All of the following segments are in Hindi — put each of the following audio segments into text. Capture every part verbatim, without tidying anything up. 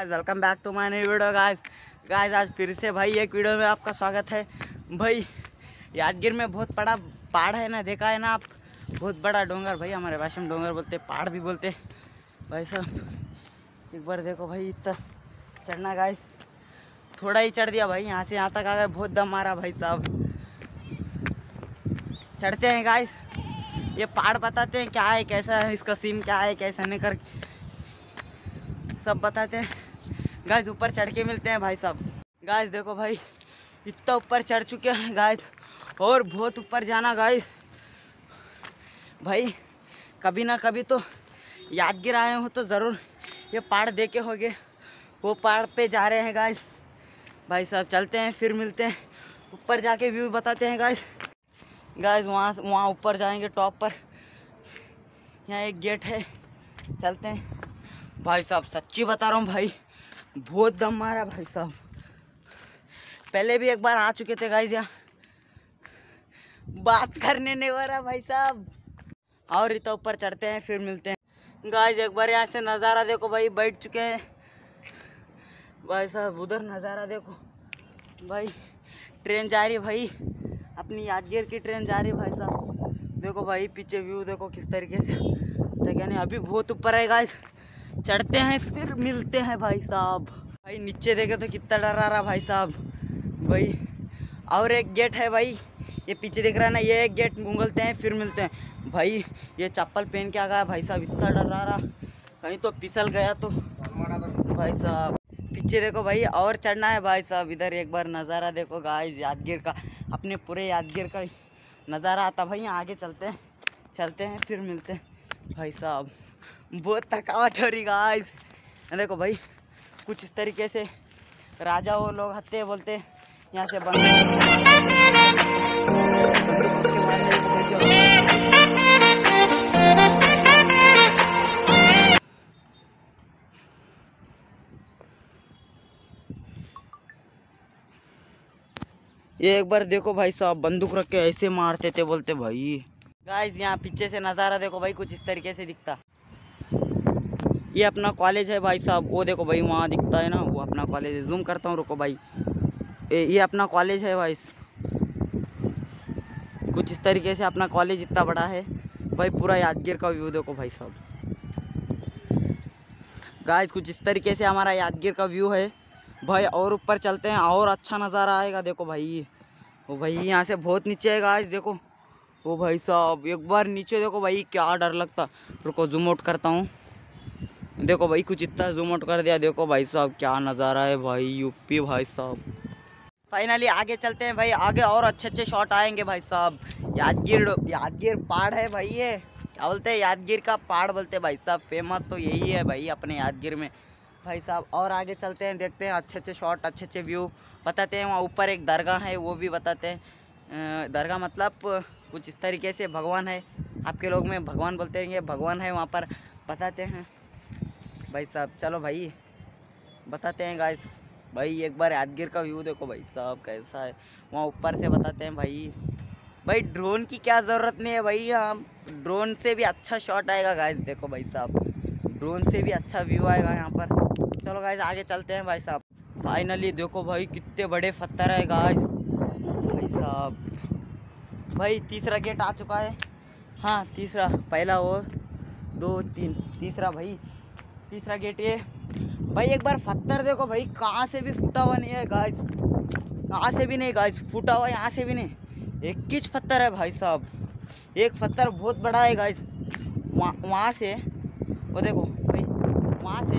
Guys, welcome back to my new video. Guys guys आज फिर से भाई एक वीडियो में आपका स्वागत है। भाई यादगिर में बहुत बड़ा पहाड़ है ना, देखा है ना आप, बहुत बड़ा डोंगर। भाई हमारे भाषा में डोंगर बोलते, पहाड़ भी बोलते भाई साहब। एक बार देखो भाई, इतना चढ़ना गाइस, थोड़ा ही चढ़ दिया भाई, यहाँ से यहाँ तक आ गए, बहुत दम मारा भाई साहब। चढ़ते हैं गाइस, ये पहाड़ बताते हैं क्या है, कैसा है, इसका सीन क्या है, कैसा नहीं कर सब बताते हैं गाइस। ऊपर चढ़ के मिलते हैं भाई साहब। गाइस देखो भाई, इतना ऊपर चढ़ चुके हैं गाइस, और बहुत ऊपर जाना गाइस। भाई कभी ना कभी तो यादगिर आए हो तो ज़रूर ये पहाड़ देखे होंगे, वो पहाड़ पे जा रहे हैं गाइस। भाई साहब चलते हैं, फिर मिलते हैं, ऊपर जाके व्यू बताते हैं गाइस। गाइस वहाँ वहाँ ऊपर जाएंगे टॉप पर, यहाँ एक गेट है, चलते हैं भाई साहब। सच्ची बता रहा हूँ भाई, बहुत दम मारा भाई साहब। पहले भी एक बार आ चुके थे गाइस, यहाँ बात करने नहीं हो रहा भाई साहब। और इतना ऊपर चढ़ते हैं, फिर मिलते हैं गाइस। एक बार यहाँ से नज़ारा देखो भाई, बैठ चुके हैं भाई साहब। उधर नज़ारा देखो भाई, ट्रेन जा रही है भाई, अपनी यादगिर की ट्रेन जा रही है भाई साहब। देखो भाई पीछे व्यू देखो किस तरीके से, तो क्या नहीं, अभी बहुत ऊपर है गाइस। चढ़ते हैं फिर मिलते हैं भाई साहब। भाई नीचे देखे तो कितना डरा रहा भाई साहब भाई। और एक गेट है भाई, ये पीछे दिख रहा है ना, ये एक गेट उंगलते हैं, फिर मिलते हैं भाई। ये चप्पल पहन के आ गया भाई साहब, इतना डरा रहा, कहीं तो फिसल गया तो भाई साहब। पीछे देखो भाई, और चढ़ना है भाई साहब। इधर एक बार नज़ारा देखो गाइस, यादगिर का, अपने पूरे यादगिर का नज़ारा आता भाई। आगे चलते हैं चलते हैं फिर मिलते हैं भाई साहब। बहुत थकावट हो रही गाइस। देखो भाई कुछ इस तरीके से राजा वो लोग हत्ते बोलते, यहाँ से बंद ये एक बार देखो भाई साहब, बंदूक रख के ऐसे मारते थे बोलते भाई। गाइस यहाँ पीछे से नज़ारा देखो भाई, कुछ इस तरीके से दिखता। ये अपना कॉलेज है भाई साहब, वो देखो भाई वहाँ दिखता है ना, वो अपना कॉलेज है। जूम करता हूँ, रुको भाई, ये अपना कॉलेज है भाई। कुछ इस तरीके से अपना कॉलेज इतना बड़ा है भाई। पूरा यादगिर का व्यू देखो भाई साहब। गाइस कुछ इस तरीके से हमारा यादगिर का व्यू है भाई। और ऊपर चलते हैं और अच्छा नज़ारा आएगा। देखो भाई वो भाई यहाँ से बहुत नीचे है गाइस, देखो वो भाई साहब। एक बार नीचे देखो भाई, क्या डर लगता। रुको जूम आउट करता हूँ, देखो भाई कुछ इतना जूम आउट कर दिया। देखो भाई साहब क्या नज़ारा है भाई, यूपी भाई साहब। फाइनली आगे चलते हैं भाई, आगे और अच्छे अच्छे शॉट आएंगे भाई साहब। यादगिर यादगिर पहाड़ है भाई, ये क्या बोलते हैं, यादगिर का पहाड़ बोलते हैं भाई साहब। फेमस तो यही है भाई अपने यादगिर में भाई साहब। और आगे चलते हैं, देखते हैं अच्छे अच्छे शॉट, अच्छे अच्छे व्यू बताते हैं। वहाँ ऊपर एक दरगाह है, वो भी बताते हैं। दरगाह मतलब कुछ इस तरीके से भगवान है, आपके लोग में भगवान बोलते हैं, भगवान है वहाँ पर, बताते हैं भाई साहब। चलो भाई बताते हैं गाइस। भाई एक बार यादगिर का व्यू देखो भाई साहब कैसा है, वहाँ ऊपर से बताते हैं भाई। भाई ड्रोन की क्या ज़रूरत नहीं है भाई, हम ड्रोन से भी अच्छा शॉट आएगा गाइस। देखो भाई साहब, ड्रोन से भी अच्छा व्यू आएगा यहाँ पर। चलो गाइस आगे चलते हैं भाई साहब। फाइनली देखो भाई कितने बड़े पत्थर है गाइस भाई साहब। भाई तीसरा गेट आ चुका है, हाँ तीसरा, पहला वो दो तीन, तीसरा भाई, तीसरा गेट ये भाई। एक बार पत्थर देखो भाई, कहाँ से भी फूटा हुआ नहीं है गाइस, कहाँ से भी नहीं गाइस फूटा हुआ, यहाँ से भी नहीं, एक किच पत्थर है भाई साहब। एक पत्थर बहुत बड़ा है गाइस, वहाँ वहाँ से वो देखो भाई, वहाँ से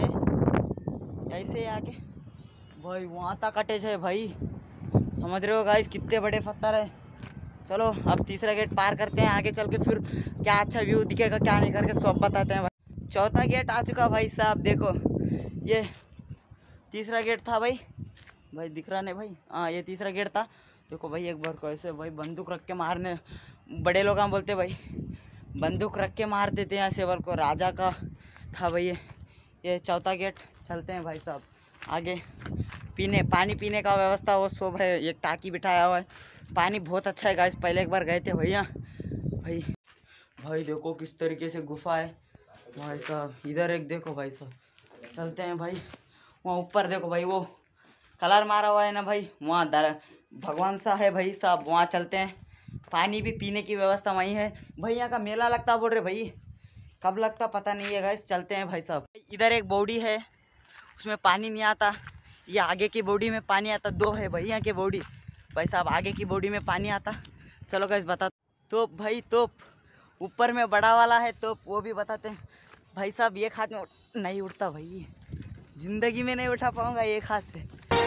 ऐसे आके भाई वहाँ तक अटैच है भाई, समझ रहे हो गाइस कितने बड़े पत्थर है। चलो अब तीसरा गेट पार करते हैं, आगे चल के फिर क्या अच्छा व्यू दिखेगा क्या नहीं करके सब बताते हैं भाई। चौथा गेट आ चुका भाई साहब, देखो ये तीसरा गेट था भाई, भाई दिख रहा नहीं भाई, हाँ ये तीसरा गेट था। देखो भाई एक बार कैसे भाई बंदूक रख के मारने, बड़े लोग हम बोलते भाई बंदूक रख के मार देते हैं, सेवर को राजा का था भाई ये। ये चौथा गेट, चलते हैं भाई साहब आगे। पीने पानी पीने का व्यवस्था वो सब है, एक टाकी बिठाया हुआ है, पानी बहुत अच्छा है गाइस। पहले एक बार गए थे भैया भाई। भाई देखो किस तरीके से गुफा है भाई साहब, इधर एक देखो भाई साहब। चलते हैं भाई, वहाँ ऊपर देखो भाई वो कलर मारा हुआ है ना भाई, वहाँ दर भगवान सा है भाई साहब, वहाँ चलते हैं। पानी भी पीने की व्यवस्था वहीं है भाई। यहाँ का मेला लगता बोल रहे भाई, कब लगता पता नहीं है गाइस, चलते हैं भाई साहब। इधर एक बॉडी है उसमें पानी नहीं आता, ये आगे की बॉडी में पानी आता। दो है भाई यहाँ की बॉडी भाई साहब, आगे की बॉडी में पानी आता। चलो गाइस बता। तोप भाई तोप, ऊपर में बड़ा वाला है तोप, वो भी बताते हैं भाई साहब। एक हाथ में नहीं उठता भाई, जिंदगी में नहीं उठा पाऊंगा एक हाथ से।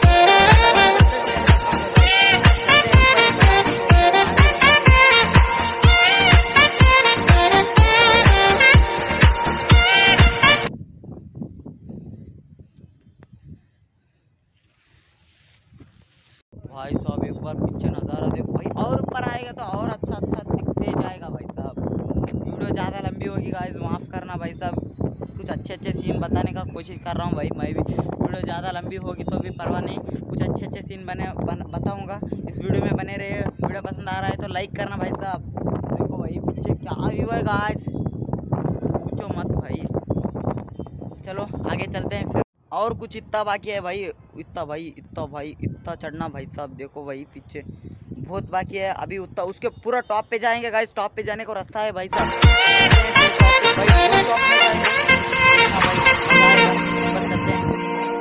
भाई साहब एक बार पीछे नज़ारा देखो भाई, और ऊपर आएगा तो और अच्छा अच्छा दिखते जाएगा भाई साहब। वीडियो ज़्यादा लंबी होगी गाइस, माफ़ करना भाई साहब। कुछ अच्छे अच्छे सीन बताने का कोशिश कर रहा हूँ भाई मैं भी। वीडियो ज़्यादा लंबी होगी तो भी परवाह नहीं, कुछ अच्छे अच्छे सीन बने बन, बताऊँगा। इस वीडियो में बने रहे। वीडियो पसंद आ रहा है तो लाइक करना भाई साहब। देखो भाई पीछे क्या व्यू है गाइस, पूछो मत भाई। चलो आगे चलते हैं फिर। और कुछ इतना बाकी है भाई, इतना भाई इतना भाई इतना चढ़ना भाई साहब। देखो भाई पीछे बहुत बाकी है अभी उतना, उसके पूरा टॉप पे जाएंगे गाइस। टॉप पे जाने को रास्ता है भाई साहब, भाई टॉप में जाएंगे। हाँ भाई ऊपर चलते हैं।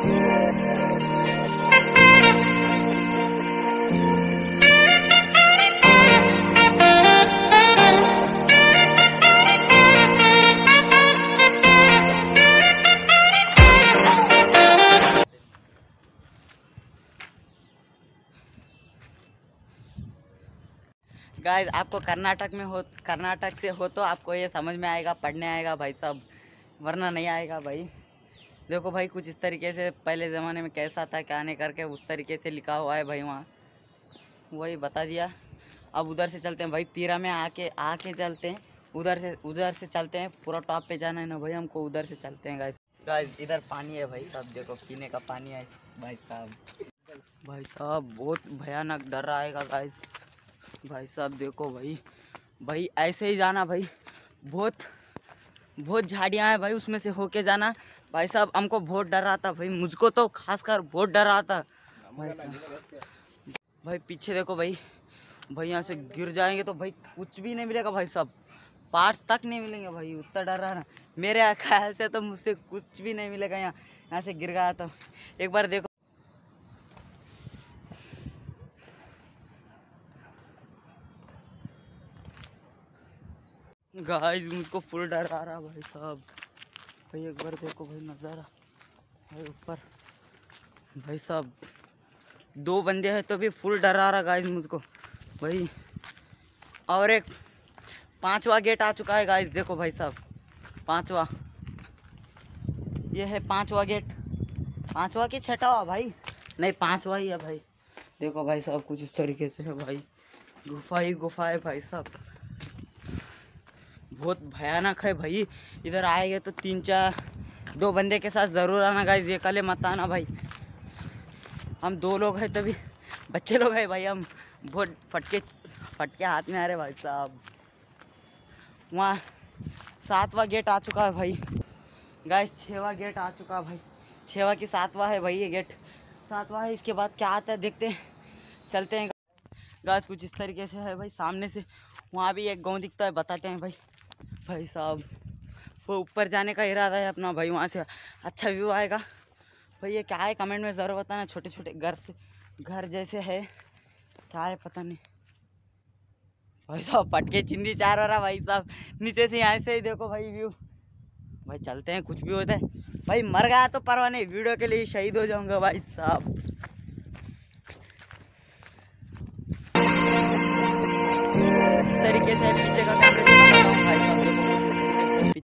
गाइस आपको कर्नाटक में हो, कर्नाटक से हो तो आपको ये समझ में आएगा, पढ़ने आएगा भाई साहब, वरना नहीं आएगा भाई। देखो भाई कुछ इस तरीके से पहले ज़माने में कैसा था क्या नहीं करके उस तरीके से लिखा हुआ है भाई, वहाँ वही बता दिया। अब उधर से चलते हैं भाई, पीरा में आके आके चलते हैं। उधर से उधर से चलते हैं, पूरा टॉप पे जाना है ना भाई हमको, उधर से चलते हैं गाइस। गाइस इधर पानी है भाई साहब, देखो पीने का पानी है भाई साहब। भाई साहब बहुत भयानक डर आएगा गाइस। भाई साहब देखो भाई, भाई ऐसे ही जाना भाई, बहुत बहुत झाड़ियाँ हैं भाई, उसमें से होके जाना भाई साहब। हमको बहुत डर आता भाई, मुझको तो खासकर बहुत डर आता भाई साहब। भाई पीछे देखो भाई, भाई यहाँ से गिर जाएंगे तो भाई कुछ भी नहीं मिलेगा भाई साहब, पार्ट्स तक नहीं मिलेंगे भाई, उतना डर रहा ना मेरे ख्याल से तो मुझसे कुछ भी नहीं मिलेगा। यहाँ यहाँ से गिर गया तो एक बार देखो गाइस, मुझको फुल डर आ रहा भाई साहब। भाई एक बार देखो भाई नज़ारा भाई ऊपर भाई साहब, दो बंदे हैं तो भी फुल डर आ रहा गाइस मुझको भाई। और एक पांचवा गेट आ चुका है गाइस, देखो भाई साहब पांचवा, ये है पांचवा गेट। पांचवा की छठा भाई, नहीं पांचवा ही है भाई। देखो भाई साहब कुछ इस तरीके से है भाई, गुफा ही गुफा है भाई साहब, बहुत भयानक है भाई। इधर आएंगे तो तीन चार दो बंदे के साथ ज़रूर आना गाइस, ये कले मत आना भाई। हम दो लोग हैं तभी, बच्चे लोग हैं भाई हम, बहुत फटके फटके हाथ में आ रहे भाई साहब। वहाँ सातवां गेट आ चुका है भाई गाइस, छठवां गेट आ चुका है भाई, छठवां की सातवां है भाई ये गेट, सातवां है। इसके बाद क्या आता है देखते हैं, चलते हैं गाइस। कुछ इस तरीके से है भाई, सामने से वहाँ भी एक गाँव दिखता है, बताते हैं भाई। भाई साहब वो ऊपर जाने का इरादा है अपना भाई, वहाँ से अच्छा व्यू आएगा भाई। ये क्या है कमेंट में ज़रूर बताना, छोटे छोटे घर से घर जैसे है क्या है पता नहीं भाई साहब। पटके चिंदी चार हो रहा भाई साहब, नीचे से यहाँ से ही देखो भाई व्यू भाई। चलते हैं, कुछ भी होता है भाई, मर गया तो परवाह नहीं, वीडियो के लिए शहीद हो जाऊंगा भाई साहब। इस तरीके से पीछे का कैमरे से बताता हूँ भाई साहब, देखो कुछ इस तरीके से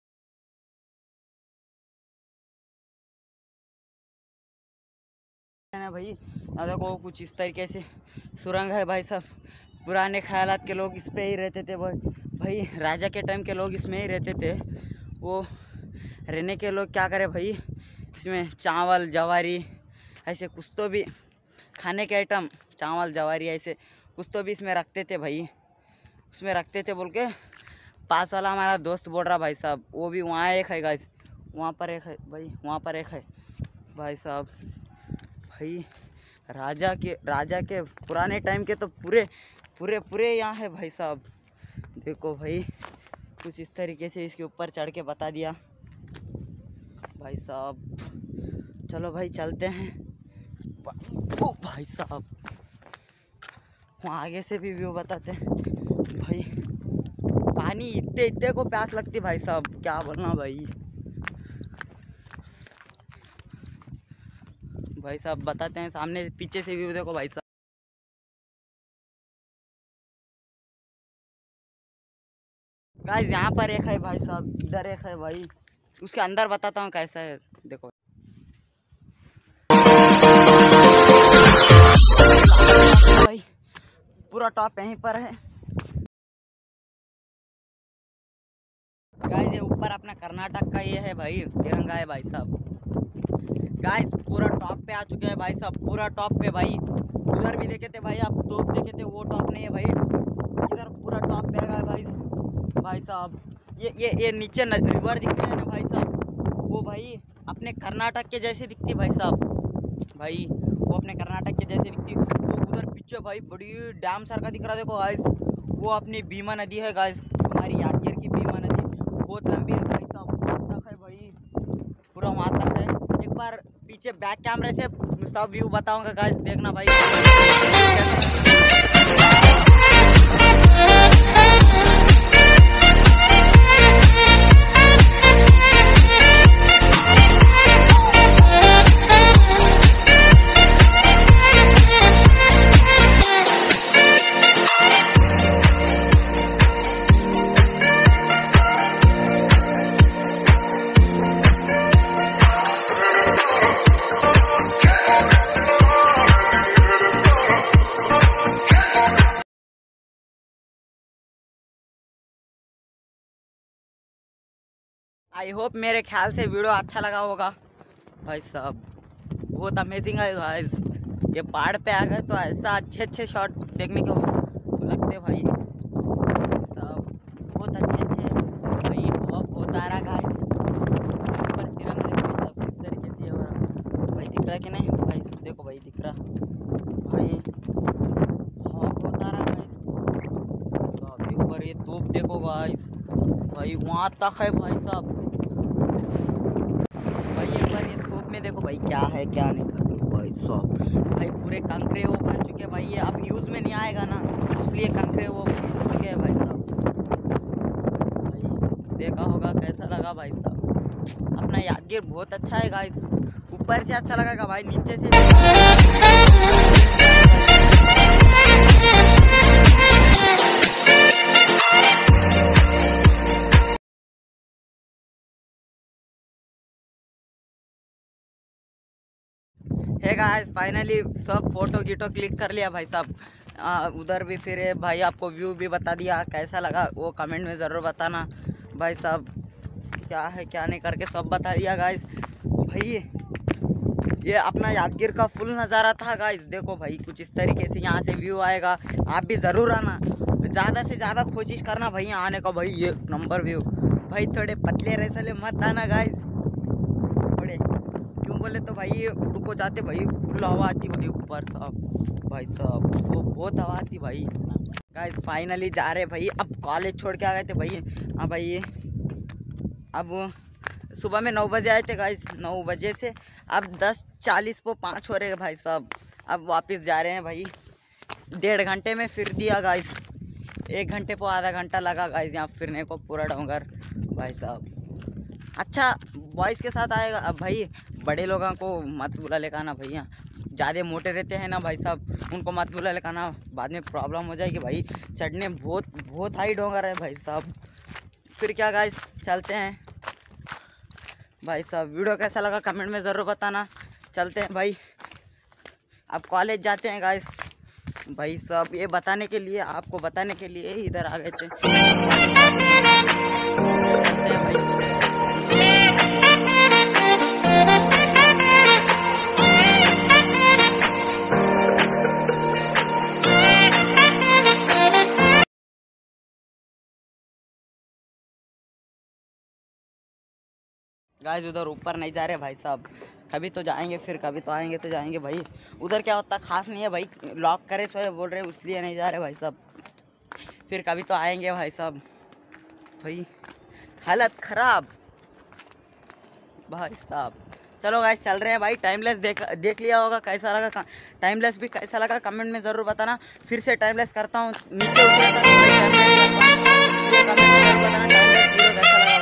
ना भाई। देखो कुछ इस तरीके से सुरंग है भाई साहब, पुराने ख्यालात के लोग इस पे ही रहते थे भाई। भाई राजा के टाइम के लोग इसमें ही रहते थे। वो रहने के लोग क्या करे भाई, इसमें चावल जवारी ऐसे कुछ तो भी खाने के आइटम, चावल जवारी ऐसे कुछ तो भी इसमें रखते थे भाई, उसमें रखते थे बोल के पास वाला हमारा दोस्त बोल रहा भाई साहब। वो भी वहाँ एक है गाइस, वहाँ पर एक है भाई, वहाँ पर एक है भाई साहब। भाई राजा के राजा के पुराने टाइम के तो पूरे पूरे पूरे यहाँ है भाई साहब। देखो भाई कुछ इस तरीके से इसके ऊपर चढ़ के बता दिया भाई साहब। चलो भाई चलते हैं। ओ भाई साहब वहाँ आगे से भी व्यू बताते हैं भाई। पानी इतने इतने को प्यास लगती भाई साहब, क्या बोलना भाई। भाई साहब बताते हैं, सामने पीछे से व्यू देखो भाई साहब। गाइस यहाँ पर एक है भाई साहब, इधर एक है भाई, उसके अंदर बताता हूँ कैसा है। देखो भाई पूरा टॉप यहीं पर है गाइस। ये ऊपर अपना कर्नाटक का ये है भाई, तिरंगा है भाई साहब। गाइस पूरा टॉप पे आ चुके हैं भाई साहब, पूरा टॉप पे भाई। उधर भी देखे थे भाई आप, तोप देखे थे, वो टॉप नहीं है भाई, इधर पूरा टॉप पे है भाई भाई साहब। ये ये ये नीचे रिवर दिख रहे हैं ना भाई साहब, वो भाई अपने कर्नाटक के जैसे दिखती भाई साहब। भाई वो अपने कर्नाटक के जैसे दिखती। वो उधर पीछे भाई बड़ी डैम सर का दिख रहा देखो गाइस, वो अपनी भीमा नदी है गाइस, हमारी यादगीर की भीमा नदी। बहुत लंबी है भाई साहब, वहाँ तक है भाई, पूरा वहाँ तक है। एक बार पीछे बैक कैमरे से सब व्यू बताऊंगा गाइस, देखना भाई। आई होप मेरे ख्याल से वीडियो अच्छा लगा होगा भाई साहब। बहुत अमेजिंग है गाइस, ये पहाड़ पे आ गए तो ऐसा अच्छे अच्छे शॉट देखने को लगते भाई साहब, बहुत अच्छे अच्छे भाई। हवा बहुत आ रहा गाइस, ऊपर तिरंगा देखो भाई साहब किस तरीके से है भाई, दिख रहा कि नहीं भाई, देखो भाई दिख रहा भाई, हवा बहुत आ रहा गाइस साहब। ऊपर ये तोप देखो गाइस भाई, वहाँ तक है भाई साहब। भाई एक बार ये थोप में देखो भाई क्या है क्या नहीं करके भाई साहब। भाई पूरे कंकरे वो भर चुके हैं भाई, ये अब यूज़ में नहीं आएगा ना, इसलिए कंकरे वो भर चुके हैं भाई साहब। भाई देखा होगा कैसा लगा भाई साहब। अपना यादगीर बहुत अच्छा है गाइस, ऊपर से अच्छा लगेगा भाई, नीचे से है गाइस। फाइनली सब फोटो गिटो क्लिक कर लिया भाई साहब। उधर भी फिर भाई आपको व्यू भी बता दिया, कैसा लगा वो कमेंट में ज़रूर बताना भाई साहब। क्या है क्या नहीं करके सब बता दिया गाइस। भाई ये अपना यादगीर का फुल नज़ारा था गाइस। देखो भाई कुछ इस तरीके से यहाँ से व्यू आएगा, आप भी ज़रूर आना, ज़्यादा से ज़्यादा कोशिश करना भाई आने का भाई, ये नंबर व्यू भाई। थोड़े पतले रैसले मत आना गाइस, थोड़े क्यों बोले तो भाई रुको जाते भाई, फुल हवा आती भाई ऊपर साहब भाई साहब, वो बहुत हवा आती भाई। गाइस फाइनली जा रहे भाई, अब कॉलेज छोड़ के आ गए थे भाई। हाँ भाई अब सुबह में नौ बजे आए थे गाइस, नौ बजे से अब दस चालीस को पाँच हो रहे हैं भाई साहब। अब वापस जा रहे हैं भाई, डेढ़ घंटे में फिर दिया गाइस, एक घंटे को आधा घंटा लगा गाइस यहाँ फिरने को पूरा डोंगर भाई साहब। अच्छा बॉयज़ के साथ आएगा अब भाई, बड़े लोगों को मत बुला लेकर आना भैया, ज़्यादा मोटे रहते हैं ना भाई साहब, उनको मत बुला लेकर आना, बाद में प्रॉब्लम हो जाएगी भाई। चढ़ने बहुत बहुत हाई डोंगर है भाई साहब। फिर क्या गाइस चलते हैं भाई साहब। वीडियो कैसा लगा कमेंट में ज़रूर बताना। चलते हैं भाई, अब कॉलेज जाते हैं गाइस भाई साहब। ये बताने के लिए, आपको बताने के लिए इधर आ गए थे। चलते हैं भाई। गाइस उधर ऊपर नहीं जा रहे भाई साहब, कभी तो जाएंगे, फिर कभी तो आएंगे तो जाएंगे भाई। उधर क्या होता खास नहीं है भाई, लॉक करे सो बोल रहे इसलिए नहीं जा रहे भाई साहब, फिर कभी तो आएंगे भाई साहब। भाई हालत ख़राब भाई साहब। चलो गाइस चल रहे हैं भाई। टाइमलेस देख देख लिया होगा कैसा लगा, टाइमलेस भी कैसा लगा कमेंट में ज़रूर बताना। फिर से टाइमलेस करता हूँ, नीचे उतरे तक टाइमलेस करता हूँ, इसलिए कमेंट में ज़रूर बताना टाइमलेस वीडियो कैसा लगा।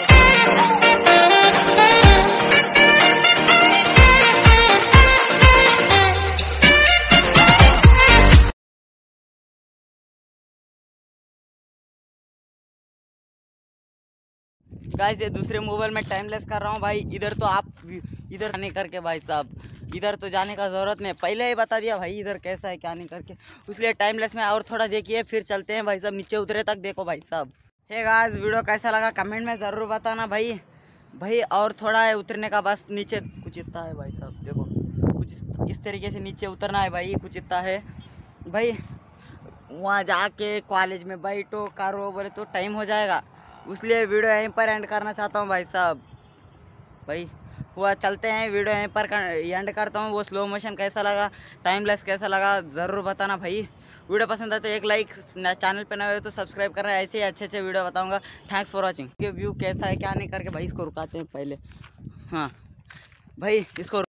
गाइस ये दूसरे मोबाइल में टाइमलेस कर रहा हूँ भाई। इधर तो आप इधर नहीं करके भाई साहब, इधर तो जाने का ज़रूरत नहीं, पहले ही बता दिया भाई इधर कैसा है क्या नहीं करके, इसलिए टाइमलेस में और थोड़ा देखिए फिर चलते हैं भाई साहब। नीचे उतरे तक देखो भाई साहब। हे गाइस वीडियो कैसा लगा कमेंट में ज़रूर बताना भाई। भाई और थोड़ा है उतरने का, बस नीचे कुछ इतना है भाई साहब, देखो कुछ इस तरीके से नीचे उतरना है भाई, कुछ इतना है भाई। वहाँ जाके कॉलेज में बैठो करो बोले तो टाइम हो जाएगा, इसलिए वीडियो यहीं पर एंड करना चाहता हूँ भाई साहब। भाई हुआ चलते हैं, वीडियो यहीं पर एंड करता हूँ। वो स्लो मोशन कैसा लगा, टाइमलेस कैसा लगा ज़रूर बताना भाई। वीडियो पसंद आए तो एक लाइक, चैनल पे नए हो तो सब्सक्राइब करना, ऐसे ही अच्छे अच्छे वीडियो बताऊँगा। Thanks for watching. व्यू कैसा है क्या नहीं करके भाई इसको रुकाते हैं पहले। हाँ भाई इसको